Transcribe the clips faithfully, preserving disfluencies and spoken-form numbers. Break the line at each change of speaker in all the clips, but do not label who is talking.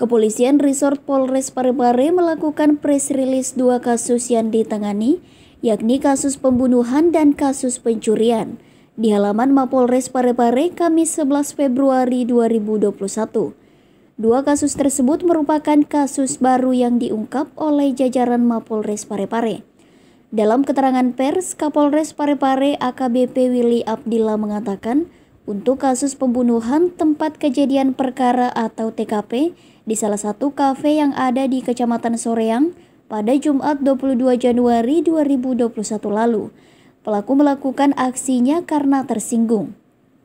Kepolisian Resort Polres Parepare melakukan press release dua kasus yang ditangani, yakni kasus pembunuhan dan kasus pencurian, di halaman Mapolres Parepare Kamis sebelas Februari dua ribu dua puluh satu. Dua kasus tersebut merupakan kasus baru yang diungkap oleh jajaran Mapolres Parepare. Dalam keterangan pers, Kapolres Parepare A K B P Willy Abdillah mengatakan, untuk kasus pembunuhan tempat kejadian perkara atau T K P di salah satu kafe yang ada di Kecamatan Soreang pada Jumat dua puluh dua Januari dua ribu dua puluh satu lalu. Pelaku melakukan aksinya karena tersinggung.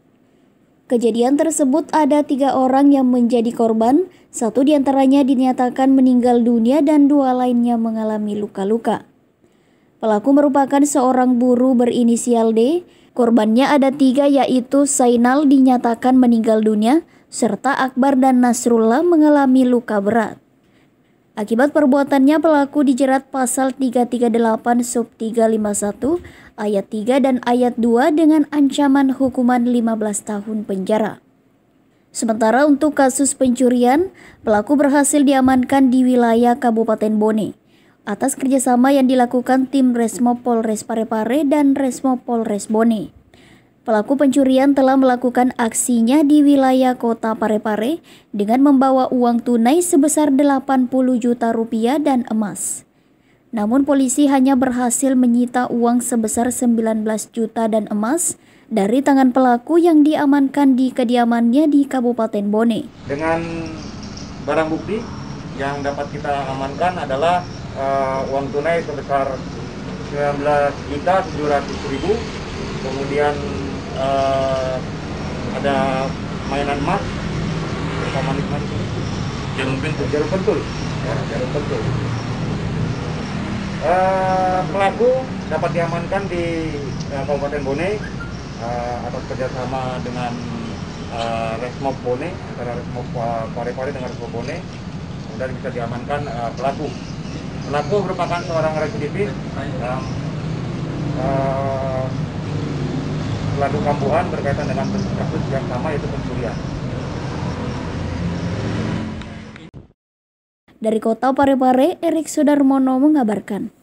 Kejadian tersebut ada tiga orang yang menjadi korban, satu diantaranya dinyatakan meninggal dunia dan dua lainnya mengalami luka-luka. Pelaku merupakan seorang buruh berinisial D. Korbannya ada tiga, yaitu Sainal dinyatakan meninggal dunia, serta Akbar dan Nasrullah mengalami luka berat. Akibat perbuatannya, pelaku dijerat pasal tiga tiga delapan sub tiga lima satu ayat tiga dan ayat dua dengan ancaman hukuman lima belas tahun penjara. Sementara untuk kasus pencurian, pelaku berhasil diamankan di wilayah Kabupaten Bone atas kerjasama yang dilakukan tim Resmo Polres Parepare dan Resmo Polres Bone. Pelaku pencurian telah melakukan aksinya di wilayah kota Parepare dengan membawa uang tunai sebesar delapan puluh juta rupiah dan emas. Namun polisi hanya berhasil menyita uang sebesar sembilan belas juta dan emas dari tangan pelaku yang diamankan di kediamannya di Kabupaten Bone.
Dengan barang bukti yang dapat kita amankan adalah Uh, uang tunai sebesar sembilan belas juta tujuh ratus ribu, kemudian uh, ada mainan emas, apa manis-manis, jarum pentul, jarum pentul, ya, jarum pentul. Uh, pelaku dapat diamankan di uh, Kabupaten Bone uh, atas kerjasama dengan uh, Resmob Bone, antara Resmob uh, Parepare dengan Resmob Bone, kemudian bisa diamankan uh, pelaku. Pelaku merupakan seorang residivis yang uh, pelaku kambuhan berkaitan dengan kasus yang sama, yaitu pencurian.
Dari Kota Parepare, Erik Sudarmono mengabarkan.